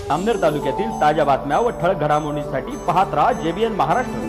जामनेर तालुक्यातील ताज्या बातम्या व ठळक घडामोडींसाठी पाहत राहा JBN महाराष्ट्र।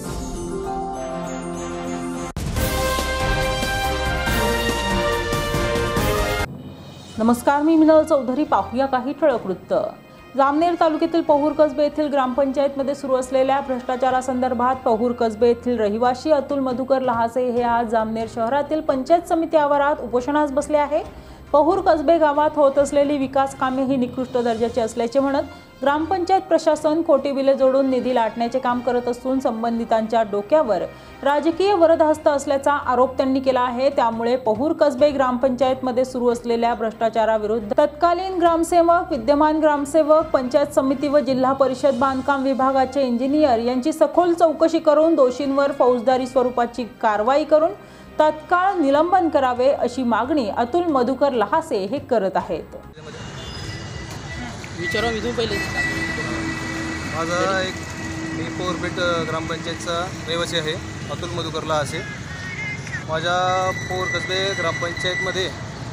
नमस्कार, मी मिनल चौधरी। पाहूया काही ठळक वृत्त। जामनेर तालुक्यातील पहूर कसबे येथील ग्रामपंचायतमध्ये सुरू असलेल्या भ्रष्टाचारासंदर्भात पहूर कसबे येथील रहिवासी अतुल मधुकर लहासे हे आज जामनेर शहरातील पंचायत समिती आवारात उपोषणास बसले आहे। पहूर कसबे गावात होत असलेली विकास कामे ही निकृष्ट दर्जाची असल्याचे म्हणत ग्रामपंचायत प्रशासन खोटी बिले जोडून निधी लाटण्याचे काम करत असून संबंधितांच्या डोक्यावर राजकीय वरदहस्त असल्याचा आरोप त्यांनी केला आहे। त्यामुळे पहूर कसबे ग्रामपंचायतमध्ये सुरू असलेल्या भ्रष्टाचाराविरुद्ध तत्कालीन ग्रामसेवक, विद्यमान ग्रामसेवक, पंचायत समिती व जिल्हा परिषद बांधकाम विभागाचे इंजिनियर यांची सखोल चौकशी करून दोषींवर फौजदारी स्वरूपाची कारवाई करून तत्काळ निलंबन करावे अशी मागणी अतुल मधुकर लहासे हे करत आहेत। विचारा मी पहिले माझा मी पौरपेठ ग्रामपंचायतचा रहिवासी आहे अतुल मधुकर लहासे। माझ्या पौर कसबे ग्रामपंचायतमध्ये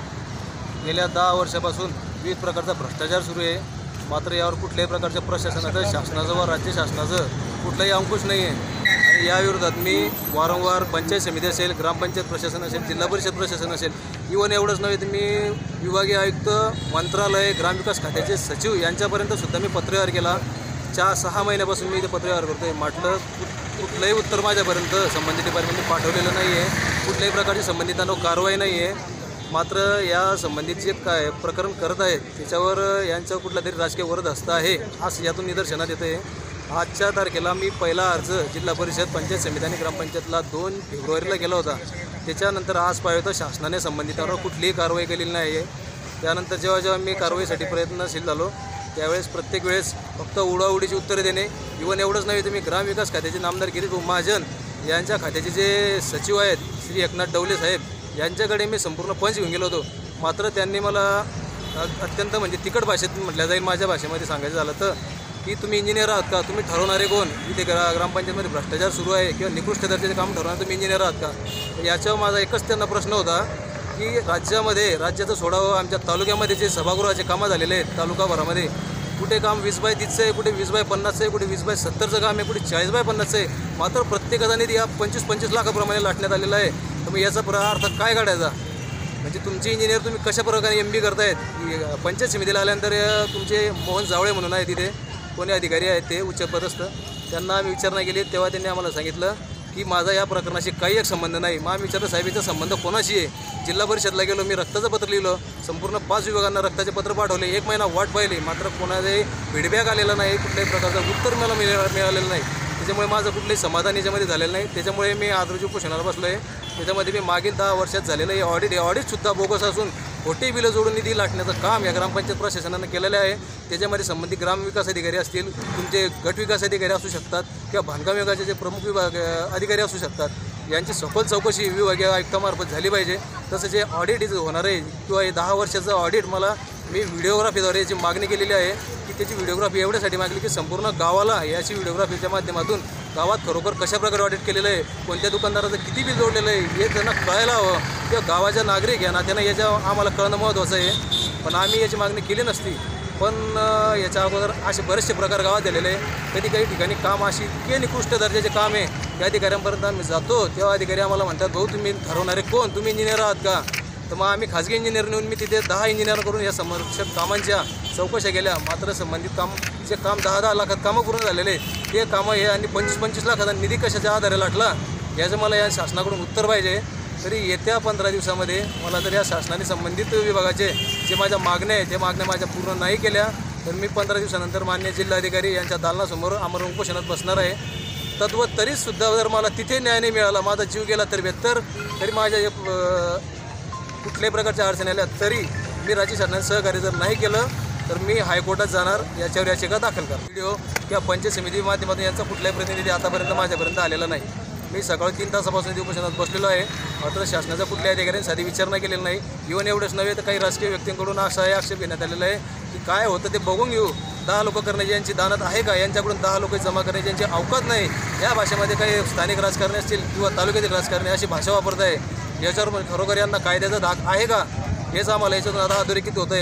गेल्या 10 वर्षापासून विविध प्रकारचा भ्रष्टाचार सुरू आहे। मात्र यावर कुठल्याही प्रकारच्या प्रशासनाचं, शासनाचं व राज्य शासनाचं कुठलाही अंकुश नाही आहे आणि या विरोधात मी वारंवार पंचायत समिती असेल, ग्रामपंचायत प्रशासन असेल, जिल्हा परिषद प्रशासन असेल, इव्हन एवढंच नव्हे तर मी विभागीय आयुक्त, मंत्रालय, ग्रामविकास खात्याचे सचिव यांच्यापर्यंत सुद्धा मी पत्रव्यवहार केला। 4-6 महिन्यापासून मी इथे पत्रव्यवहार करतोय। म्हटलं कुठलंही उत्तर माझ्यापर्यंत संबंधित डिपार्टमेंटने पाठवलेलं नाही आहे, कुठल्याही प्रकारची संबंधितांना कारवाई नाही आहे। मात्र या संबंधित जे काय प्रकरण करत आहेत त्याच्यावर यांचा कुठला तरी राजकीय वरदहस्त आहे असं यातून निदर्शनात येते। आजच्या तारखेला मी पहिला अर्ज जिल्हा परिषद, पंचायत समिती आणि ग्रामपंचायतला 2 फेब्रुवारीला केला होता। त्याच्यानंतर आज पाहिलं तर शासनाने संबंधितांवर कुठलीही कारवाई केलेली नाही आहे। त्यानंतर जेव्हा मी कारवाईसाठी प्रयत्नशील झालो त्यावेळेस प्रत्येक वेळेस फक्त उडाउडीची उत्तरे देणे। इव्हन एवढंच नाही तर मी ग्रामविकास खात्याचे नामदार गिरीश महाजन यांच्या खात्याचे जे सचिव आहेत श्री एकनाथ डवले साहेब यांच्याकडे मी संपूर्ण पंच घेऊन गेलो होतो। मात्र त्यांनी मला अत्यंत म्हणजे तिखट भाषेत म्हटलं जाईल, माझ्या भाषेमध्ये सांगायचं झालं तर की तुम्ही इंजिनियर आहात का, तुम्ही ठरवणारे कोण, इथे ग्रामपंचायतमध्ये भ्रष्टाचार सुरू आहे किंवा निकृष्ट दर्जाचे काम ठरवणारे तुम्ही इंजिनियर आहात का। याच्यावर माझा एकच त्यांना प्रश्न होता की राज्याचं सोडावं, आमच्या तालुक्यामध्ये जे सभागृहाचे कामं झालेले आहेत तालुकाभरामध्ये, कुठे काम 20/30चं आहे, कुठे 20/50चं आहे, कुठे 20/70चं काम आहे, कुठे 40/50चं आहे। मात्र प्रत्येकाचा निधी या 25-25 लाखाप्रमाणे लाटण्यात आलेला आहे। तर मग याचा अर्थ काय काढायचा? म्हणजे तुमचे इंजिनियर तुम्ही कशा प्रकारे MB करतायत? पंचायत समितीला आल्यानंतर तुमचे मोहन जावळे म्हणून आहे, तिथे कोणी अधिकारी आहेत ते उच्चपदस्थ, त्यांना आम्ही विचारणा केली तेव्हा त्यांनी आम्हाला सांगितलं की माझा या प्रकरणाशी काही एक संबंध नाही। मग आम्ही विचारलं साहेबांचा संबंध कोणाशी आहे? जिल्हा परिषदला गेलो, मी रक्ताचं पत्र लिहिलं, संपूर्ण 5 विभागांना रक्ताचे पत्र पाठवले, 1 महिना वाट पाहिली, मात्र कोणालाही फीडबॅक आलेला नाही, कुठल्याही प्रकारचं उत्तर मला मिळालेलं नाही। त्याच्यामुळे माझं कुठलंही समाधान याच्यामध्ये झालेलं नाही। त्याच्यामुळे मी आज रोजी उपोषणाला बसलो आहे। त्याच्यामध्ये मी मागील 10 वर्षात झालेलं हे ऑडिटसुद्धा बोगस असून खोटी बिलं जोडून निधी लाटण्याचं काम या ग्रामपंचायत प्रशासनानं केलेलं आहे। त्याच्यामध्ये संबंधित ग्रामविकास अधिकारी असतील, तुमचे गटविकास अधिकारी असू शकतात किंवा बांधकाम विभागाचे जे प्रमुख विभाग अधिकारी असू शकतात, यांची सखोल चौकशी विभागीय आयुक्तामार्फत झाली पाहिजे। तसं जे ऑडिट होणार आहे किंवा हे 10 वर्षाचं ऑडिट मी व्हिडिओग्राफीद्वारे याची मागणी केलेली आहे की त्याची व्हिडिओग्राफी एवढ्यासाठी मागली की संपूर्ण गावाला याची व्हिडिओग्राफीच्या माध्यमातून गावात खरोखर कशाप्रकारे ऑडिट केलेलं आहे, कोणत्या दुकानदाराचं किती बिल जोडलेलं आहे हे त्यांना कळायला हवं किंवा गावाच्या नागरिक या नात्यानं याच्या आम्हाला कळणं महत्त्वाचं आहे। पण आम्ही याची मागणी केली नसती। पण याच्या अगोदर असे बरेचसे प्रकार गावात झालेले आहे। कधी काही ठिकाणी काम अशी इतके निकृष्ट दर्जाचे काम आहे त्या अधिकाऱ्यांपर्यंत आम्ही जातो तेव्हा अधिकारी आम्हाला म्हणतात, भाऊ तुम्ही ठरवणारे कोण, तुम्ही इंजिनियर आहात का? तर मग आम्ही खाजगी इंजिनियर नेऊन मी तिथे 10 इंजिनियर करून या समर्पक कामांच्या चौकशा केल्या। मात्र संबंधित जे काम 10-10 लाखात कामं पूर्ण झालेले ते कामं हे आणि 25-25 लाखाचा निधी कशाच्या आधारे लाटला याचं मला या शासनाकडून उत्तर पाहिजे। तरी येत्या 15 दिवसामध्ये मला जर या शासनाने संबंधित विभागाचे जे माझ्या मागण्या आहेत त्या मागण्या माझ्या पूर्ण नाही केल्या तर मी 15 दिवसानंतर मान्य जिल्हाधिकारी यांच्या दालनासमोर आमरण उपोषणात बसणार आहे। तद्वत तरीसुद्धा जर मला तिथे न्याय नाही मिळाला, माझा जीव गेला तर बेहतर, तरी माझ्या कुठल्याही प्रकारच्या अडचणी आल्या तरी मी राज्य शासनाने सहकार्य जर नाही केलं तर मी हायकोर्टात जाणार, याच्यावर याचिका दाखल करणार। व्हिडिओ किंवा पंचायत समिती माध्यमातून यांचा कुठलाही प्रतिनिधी आतापर्यंत माझ्यापर्यंत आलेला नाही। मी सकाळी 3 तासापासून उपोषणात बसलेलो आहे। मात्र शासनाच्या कुठल्याही अधिकाऱ्यांनी साधी विचारणा केलेली नाही। इव्हन एवढंच नव्हे तर काही राजकीय व्यक्तींकडून असा आक्षेप घेण्यात आलेला आहे की काय होतं ते बघून घेऊ, 10 लोक करण्याची यांची दानत आहे का, यांच्याकडून 10 लोक जमा करण्याची यांची अवकात नाही। या भाषेमध्ये काही स्थानिक राजकारणी असतील किंवा तालुक्यातील राजकारणी अशी भाषा वापरत आहे, याच्यावर खरोखर यांना कायद्याचा धाक आहे का हेच आम्हाला याच्यातून आता अधोरेखित होतं आहे।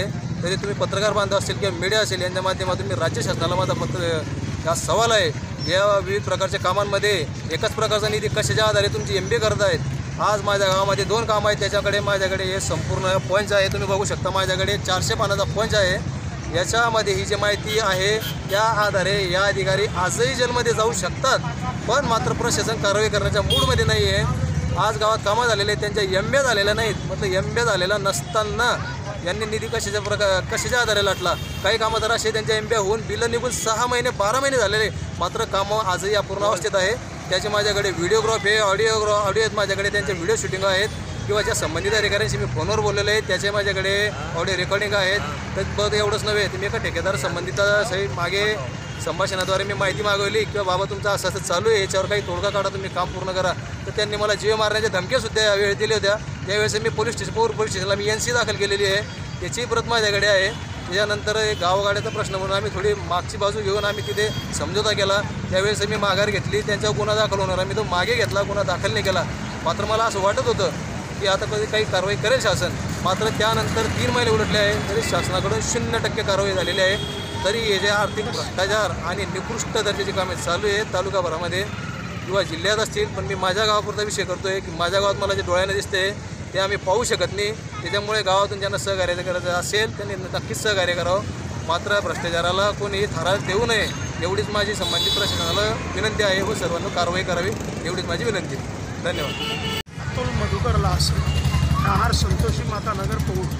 तरी तुम्ही पत्रकार बांधव असतील किंवा मीडिया असेल यांच्या माध्यमातून मी राज्य शासनाला माझा हा सवाल आहे. या विविध प्रकारच्या कामांमध्ये एकच प्रकारचा निधी कशाच्या आधारे तुमची MBA करत आहेत. आज माझ्या गावामध्ये 2 कामं आहेत, त्याच्याकडे माझ्याकडे हे संपूर्ण पंच आहे. तुम्ही बघू शकता माझ्याकडे 400 पानाचा पंच आहे. याच्यामध्ये ही जी माहिती आहे त्या आधारे या अधिकारी आजही जेलमध्ये जाऊ शकतात, पण मात्र प्रशासन कारवाई करण्याच्या मूडमध्ये नाही आहे. आज गावात कामं झालेले आहेत, त्यांच्या MBA झालेल्या नाहीत. मतलब MBA झालेला नसताना यांनी निधी कशाच्या आधारे लाटला. काही कामं तर असे त्यांच्या MBA होऊन बिलं निघून 6 महिने 12 महिने झालेले, मात्र कामं आजही अपूर्ण अवस्थेत आहे. त्याचे माझ्याकडे व्हिडिओग्राफ आहे, ऑडिओ आहेत माझ्याकडे, त्यांचे व्हिडिओ शूटिंग आहेत किंवा ज्या संबंधित अधिकाऱ्यांशी मी फोनवर बोललेलो आहे त्याचे माझ्याकडे ऑडिओ रेकॉर्डिंग आहेत. तर बघ एवढंच नव्हे, तुम्ही एका ठेकेदार संबंधित सही मागे संभाषणाद्वारे मी माहिती मागवली किंवा बाबा तुमचं असं असं चालू आहे, याच्यावर काही तोडगा काढा, तुम्ही काम पूर्ण करा. तर त्यांनी मला जीव मारण्याच्या धमक्यासुद्धा यावेळी दिल्या होत्या. त्यावेळेस मी पोलीस स्टेशनला मी NC दाखल केलेली आहे, त्याची प्रत माझ्याकडे आहे. त्याच्यानंतर गावगाड्याचा प्रश्न म्हणून आम्ही थोडी मागची बाजू घेऊन आम्ही तिथे समझोता केला. त्यावेळेस मी माघार घेतली, त्यांच्यावर गुन्हा दाखल होणार, आम्ही तो मागे घेतला, गुन्हा दाखल नाही केला. मात्र मला असं वाटत होतं की आता कधी काही कारवाई करेल शासन. मात्र त्यानंतर 3 महिने उलटले आहे तरी शासनाकडून 0% कारवाई झालेली आहे. तरी हे जे आर्थिक भ्रष्टाचार आणि निकृष्ट दर्जाची कामे चालू आहे तालुकाभरामध्ये किंवा जिल्ह्यात असतील, पण मी माझ्या गावापुरता विषय करतो आहे की माझ्या गावात मला जे डोळ्याने दिसते ते आम्ही पाहू शकत नाही. त्याच्यामुळे गावातून ज्यांना सहकार्य करायचं असेल त्यांनी नक्कीच सहकार्य करावं. मात्र भ्रष्टाचाराला कोणी थारा देऊ नये एवढीच माझी संबंधित प्रशासनाला विनंती आहे व सर्वांना कारवाई करावी एवढीच माझी विनंती. धन्यवाद. अतुल मधुकर लाहासे, राहणार संतोषी माता नगर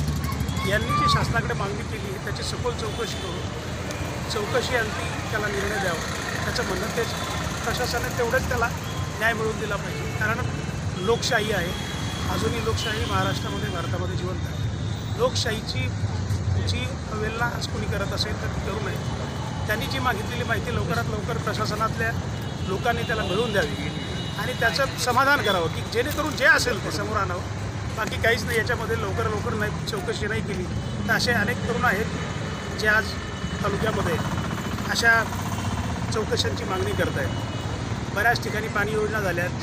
पौड यांनी जी शासनाकडे मागणी केली आहे त्याची सखोल चौकशी करून चौकशीअंती त्याला निर्णय द्यावा. त्याचं म्हणणं तेच प्रशासनाने तेवढंच त्याला न्याय मिळवून दिला पाहिजे. कारण लोकशाही आहे, अजूनही लोकशाही महाराष्ट्रामध्ये भारतामध्ये जिवंत आहे. लोकशाहीची जी अवहेलना आज कोणी करत असेल तर ती करू नये. त्यांनी जी मागितलेली माहिती लवकरात लवकर प्रशासनातल्या लोकांनी त्याला मिळवून द्यावी आणि त्याचं समाधान करावं की जेणेकरून जे असेल ते समोर आणावं. बाकी काहीच नाही. याच्यामध्ये लवकर नाही चौकशी नाही केली तर असे अनेक तरुण आहेत जे आज तालुक्यामध्ये अशा चौकशांची मागणी करत आहेत. बऱ्याच ठिकाणी पाणी योजना झाल्यात,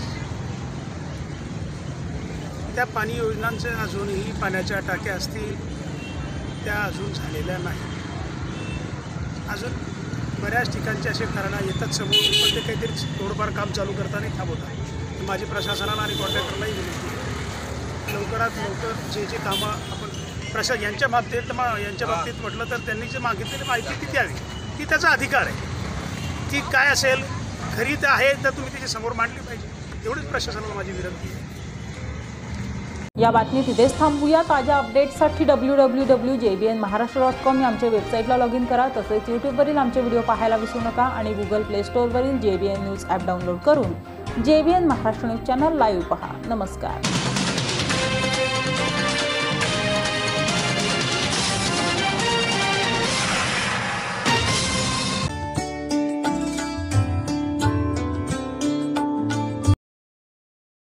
त्या पाणी योजनांचे अजूनही पाण्याच्या टाक्या असतील त्या अजून झालेल्या नाही. अजून बऱ्याच ठिकाणचे असे कारणं येतात समोर, पण ते काहीतरी थोडंफार काम चालू करताना थांबवतात. माझी प्रशासनाला आणि कॉन्ट्रॅक्टरलाही विनंती आहे लवकरात लवकर जे कामं आपण यांच्या बाबतीत म्हटलं तर त्यांनी जे मागितलेली माहिती ती द्यावी. ती त्याचा अधिकार आहे. ती काय असेल खरी तर आहे तर तुम्ही त्याची समोर मांडली पाहिजे. एवढीच प्रशासनाला माझी विनंती आहे. या बातमीत इथेच थांबूया. ताज्या अपडेट्ससाठी www.jbnmaharashtra.com या आमच्या वेबसाईटला लॉग इन करा. तसेच यूट्यूबवरील आमचे व्हिडिओ पाहायला विसरू नका आणि गुगल प्ले स्टोअरवरील JBN न्यूज ॲप डाउनलोड करून JBN Maharashtra news channel live पहा. नमस्कार.